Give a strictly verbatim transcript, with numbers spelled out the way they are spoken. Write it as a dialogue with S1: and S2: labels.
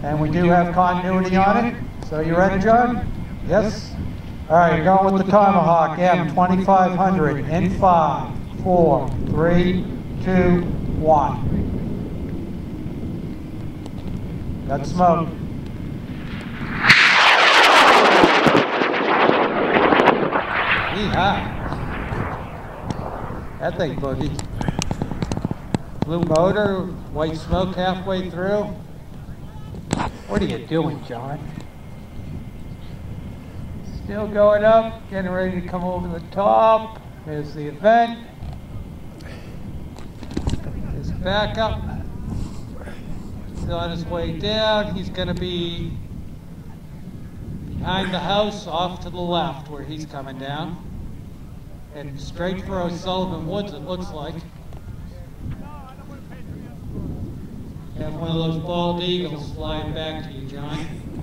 S1: And we do have continuity on it. So you ready, John? Yes? All right, you're going with the Tomahawk M twenty-five hundred in five, four, three, two, one. Got smoke. Yeehaw. That thing boogie. Blue motor, white smoke halfway through. What are you doing, John? Still going up, getting ready to come over the top. There's the event. His backup. He's on his way down. He's going to be behind the house, off to the left where he's coming down. And straight for O'Sullivan Woods, it looks like. Have one of those bald eagles flying back to you, John.